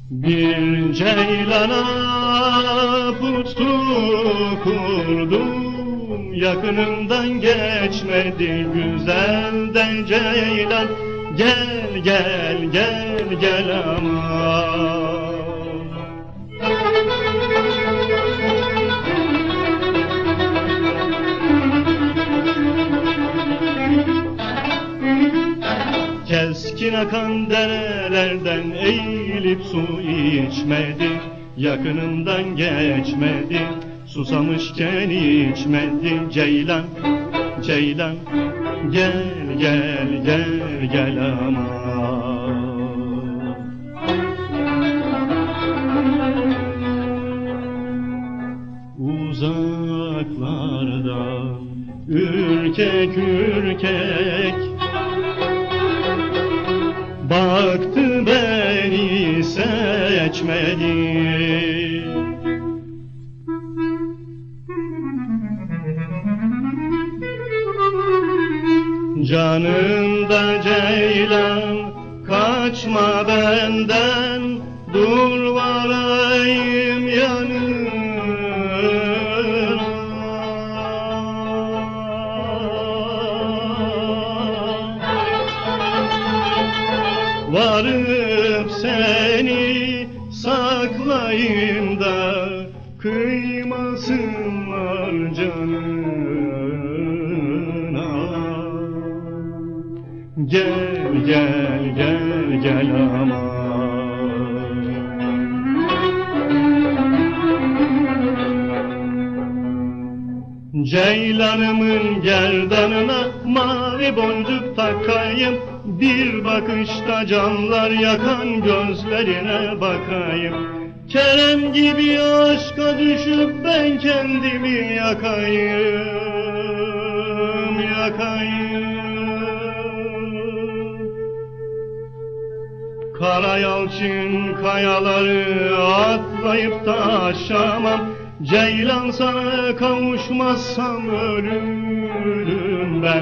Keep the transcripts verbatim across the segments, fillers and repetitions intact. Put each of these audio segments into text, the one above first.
Bir ceylana pustu kurdum, yakınımdan geçmedi güzel de ceylan. Gel gel gel gel aman. Keskin akan derelerden eğilip su içmedi, yakınımdan geçmedi, susamışken içmedi. Ceylan, ceylan, gel gel gel gel aman. Uzaklardan ürkek ürkek baktı, beni seçmedi. Canımda ceylan, kaçma benden, dur varayım yanına. Varıp seni saklayayım da kıymasınlar canına. Gel gel gel gel aman. Ceylanımın gerdanına mavi boncuk takayım, bir bakışta canlar yakan gözlerine bakayım. Kerem gibi aşka düşüp ben kendimi yakayım, yakayım. Kara yalçın kayaları atlayıp da aşamam. Ceylan sana kavuşmazsam ölürüm ben.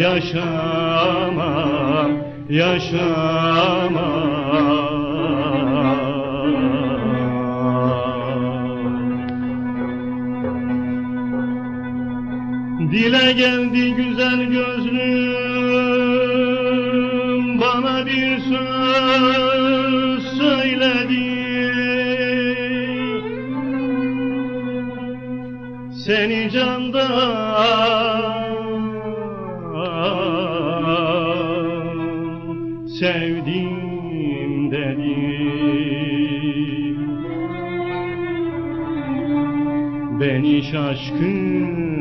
Yaşamam, yaşamam. Dile geldi güzel gözlüm, bana bir söz söyledi. Seni candan sevdim dedi. Beni şaşkın